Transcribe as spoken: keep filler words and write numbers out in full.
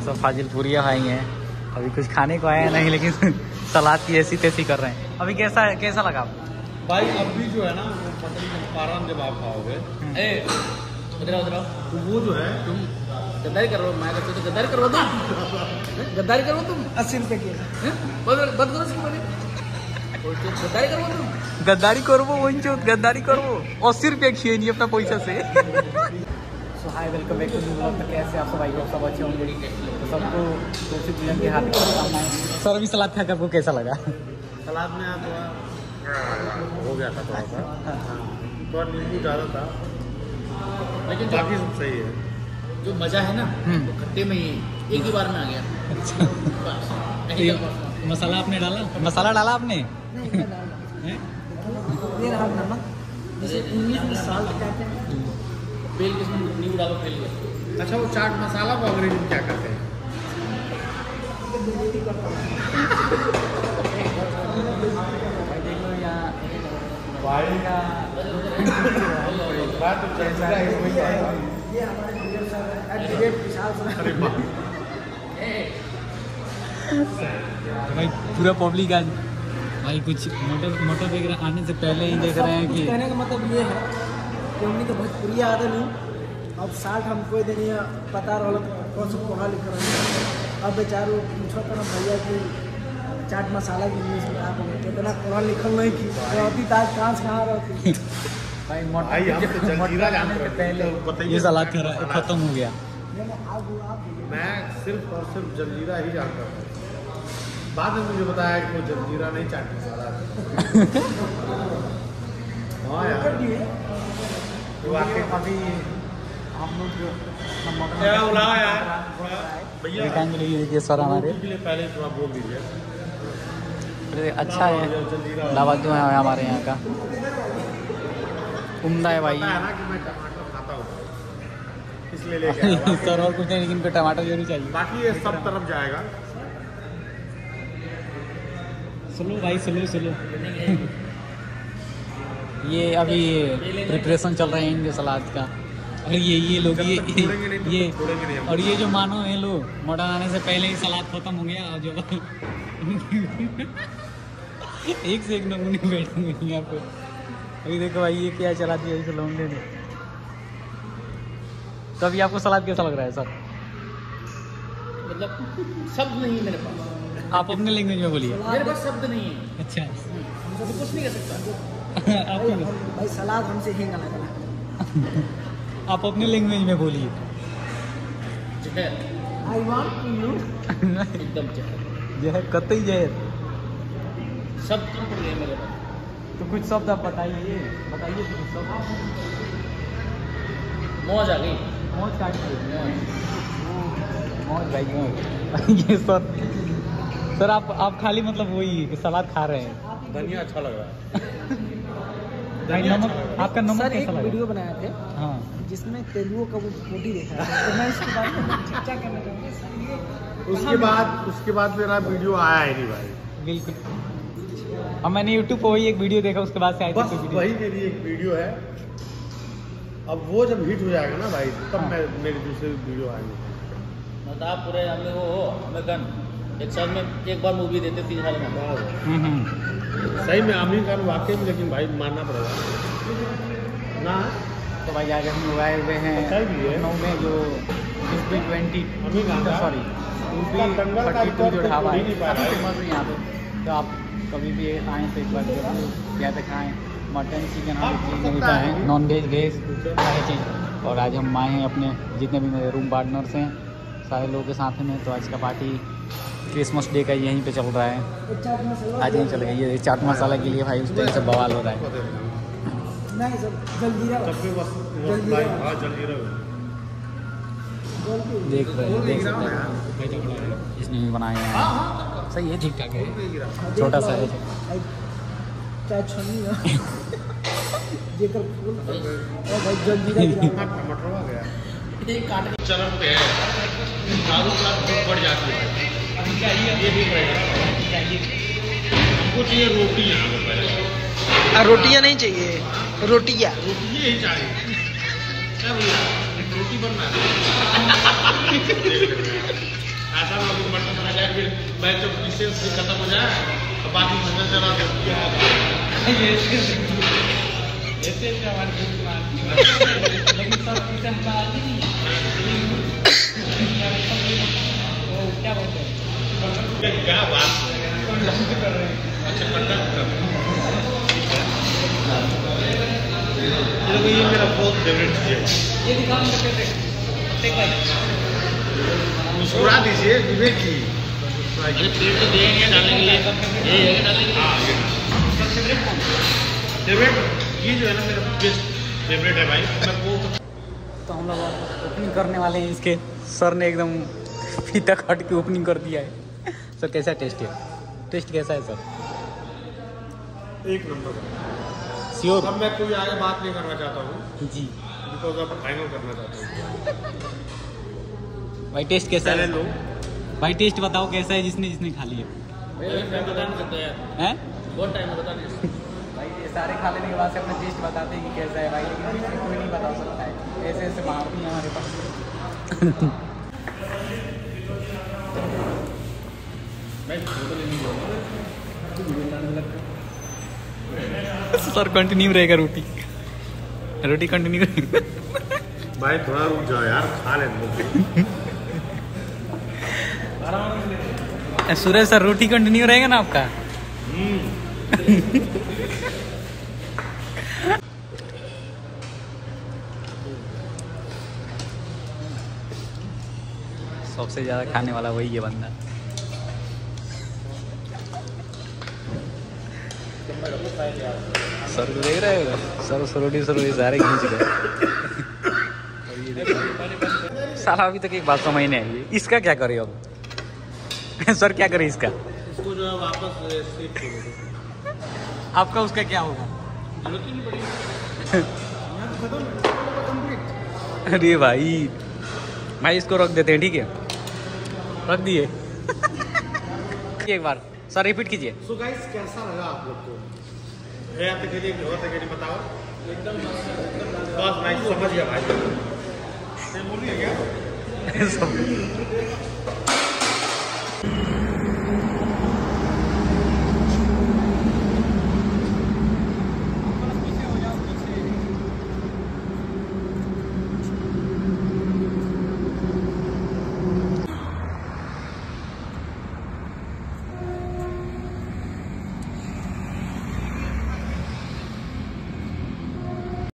सब फाजिल पूरियाँ खाई हैं। अभी कुछ खाने को आया नहीं, लेकिन सलाद की ऐसी तैसी कर रहे हैं। अभी कैसा कैसा लगा आपको? भाई अभी जो है ना वो मटन पाराम जब आप खाओगे ए उधर उधर तो वो जो है तुम गद्दारी कर रहे हो। मैं कहता तो गद्दारी करो तुम गद्दारी करो तुम अस्सी रुपये की बद करो गद्दारी करो तुम गद्दारी करबो वही गद्दारी करबो अस्सी रुपये खिए नहीं अपना पैसा से। So hi welcome back to new blog. कैसे आप सब? आई होप सब अच्छे होंगे। तो सबको तुलसी पूजन के हार्दिक शुभकामनाएं। सर अभी सलाद खाकर आपको कैसा लगा? सलाद में आप हो गया था थोड़ा सा, थोड़ा नींबू ज़्यादा था, लेकिन बाकी सब सही है। जो मज़ा है ना वो खट्टे में ही एक ही बार में आ गया। मसाला आपने डाला? मसाला डाला आपने? ये रहा नमक, जिसे इंग्लिश में साल्ट कहते हैं। बेल के इसमें नींबू डालो फेल गया। अच्छा वो चाट मसाला को अंग्रेजी में क्या कहते हैं? भाई का बात तो ये हमारे लीडर साहब एडवोकेट विशाल सर। भाई पूरा पब्लिक आज भाई कुछ मोटर मोटर वगैरह आने से पहले ही देख रहे हैं कि कहने का मतलब ये है कि हमने तो भोजपुरी आदमी अब साल्ट हम कोई दिन पता रहा कौन सा पढ़ा लिख रहे हैं। अब बेचारो पूछो तो ना भैया कि चाट मसाला की इंग्लिश में आप इतना पढ़ा लिखल नहीं की रहती ताज कहाँ से कहाँ रहती। भाई मोटर आने से पहले ये सलाद खत्म हो गया। मैं सिर्फ और सिर्फ जलजीरा ही जानता था। बाद में मुझे बताया कि वो जलजीरा नहीं चाट मसाला। हाँ यार अभी हम लोग जो देखिए सर हमारे पहले थोड़ा बोल दीजिए। अच्छा है दावत जो है हमारे यहाँ का उम्दा है भाई। ना कि मैं टमाटर खाता हूँ इसलिए लेके आया। सर और कुछ नहीं, लेकिन इनको टमाटर जरूर चाहिए। बाकी ये सब तरफ जाएगा। सुनो भाई सुनो सुनो ये अभी प्रिपरेशन चल रहे हैं इनके सलाद का। और ये ये लोग ये ये और ये जो मानो है लोग मॉडर्न आने से पहले ही सलाद खत्म हो गया। और जो एक से एक नमूने बैठेंगे यहाँ पे। अभी देखो भाई ये क्या चला दिया इस लौंडे ने। तो अभी आपको सलाद कैसा लग रहा है सर? मतलब शब्द नहीं मेरे पास। आप अपने लैंग्वेज में बोलिए। मेरे पास शब्द नहीं है। अच्छा तो कुछ नहीं कर सकता। आप भाई सलाद हमसे ही गला गला। आप अपने लैंग्वेज में बोलिए। आई वांट टू यू एकदम जहर जहर कतई जहर शब्द कम पड़ गए मेरे पास। तो कुछ शब्द आप बताइए बताइए तो कुछ शब्द। मौज आ गई। मौज काट मौज भाई मौज। ये सर सर आप आप खाली मतलब वही सलाद खा रहे हैं। धनिया अच्छा लग रहा है। भाई नमक आपका नमक सर एक कैसा लगा? वीडियो बनाए थे हाँ जिसमें तेलुगु का वो फोटो देखा था, तो मैं इसके बारे में चर्चा करना चाहूँगा। उसके बाद उसके बाद मेरा वीडियो आया ही नहीं भाई। बिल्कुल। अब मैंने यूट्यूब पर वही एक वीडियो देखा, उसके बाद से आई बस वही मेरी एक वीडियो है। अब वो जब हिट हो जाएगा ना भाई तब हाँ। मैं मेरी दूसरी वीडियो आएगी। मतलब आप पूरे हमें वो हो हमें गन एक साल में एक बार मूवी देते तीन साल में। सही में आमिर खान वाकई में, लेकिन भाई मानना पड़ेगा ना। तो भाई आज हम लोग आए हुए हैं पता भी है। लखनऊ में जो यूपी ट्वेंटी अभी गाना सॉरी यूपी दंगल का थर्टी टू जो रिकॉर्ड ढाबा है तो नहीं पा रहा है। काफ़ी फेमस है यहाँ पे। तो आप कभी भी आएँ तो एक बार जरूर यहाँ पे खाएँ। मटन चिकन हर चीज़ मिलता है, नॉन वेज वेज सारी चीज़। और आज हम आए हैं अपने जितने भी मेरे रूम पार्टनर्स हैं सारे लोगों के साथ में। तो आज का पार्टी क्रिसमस डे का यहीं पे चल रहा है। आज यहीं चल गया ये चाट मसाला के लिए भाई उस टाइम से बवाल हो रहा है। नहीं सर जलजीरा तब भी बस बस भाई हाँ जल्दी रहो। देख रहे हैं देख सकते हैं इसने भी बनाए हैं। सही है ठीक ठाक है छोटा सा है। चाय छन्नी है जेकर फूल और भाई जलजीरा टमाटर आ गया चरम पे है। दारू का बढ़ जाती है। ये भी पड़ेगा हमको चाहिए रोटी यहाँ पे पहले। रोटियाँ नहीं चाहिए रोटियाँ रोटी ही चाहिए। क्या भैया रोटी बनना है। फिर मैं जब डिस्टेंस खत्म हो जाए तो बाकी पता चला तो क्या ऐसे हमारे लेकिन सर इसे हम आज ही नहीं क्या बोलते हैं क्या बात कर रहे हैं। अच्छा कंडक्टर ये मेरा बहुत फेवरेट चीज है। ये दिखाओ मुझे कैसे टेक भाई मुस्कुरा दीजिए विवेक जी। अरे पेड़ तो देंगे डालने के लिए, ये ये डालने के लिए। हाँ ये फेवरेट कौन फेवरेट ये जो है ना मेरा बेस्ट फेवरेट है भाई। मैं वो तो हम लोग ओपनिंग करने वाले हैं इसके। सर ने एकदम फीता काट के ओपनिंग कर दिया है। सर कैसा टेस्ट है? टेस्ट कैसा है सर? एक नंबर श्योर? अब मैं कोई आगे बात नहीं करना चाहता हूँ जी बिकॉज अब फाइनल करना चाहता हूँ। भाई टेस्ट कैसा पहले है? लो भाई टेस्ट बताओ कैसा है जिसने जिसने खा लिया मैं बता नहीं सकता यार, हैं? बहुत टाइम बता नहीं सकता। भाई ये सारे खा लेने के बाद से अपना टेस्ट बताते हैं कि कैसा है भाई, लेकिन इसमें कोई नहीं बता सकता है। ऐसे ऐसे मारती हैं हमारे पास। सर कंटिन्यू रहेगा रोटी रोटी कंटिन्यू रहेगा। भाई थोड़ा रुक जाओ यार, खा ले सुरेश सर रोटी कंटिन्यू रहेगा ना आपका? सबसे ज्यादा खाने वाला वही है बंदा। सर को देख रहे हो? सर सरोटी सरोटी सारे खींच गए। साला अभी तक एक बात समझ नहीं आई, इसका क्या करे अब? सर क्या करे इसका? इसको जो है वापस सेव करो। आपका उसका क्या होगा? जरूरत ही नहीं पड़ेगी। अरे भाई भाई इसको रख देते हैं, ठीक है? रख दिए। एक बार सर रिपीट कीजिए। सो गाइस कैसा लगा आप लोग को? है आप तक के लिए और तक के लिए बताओ। एकदम बस मैं समझ गया भाई। ये मूवी है क्या?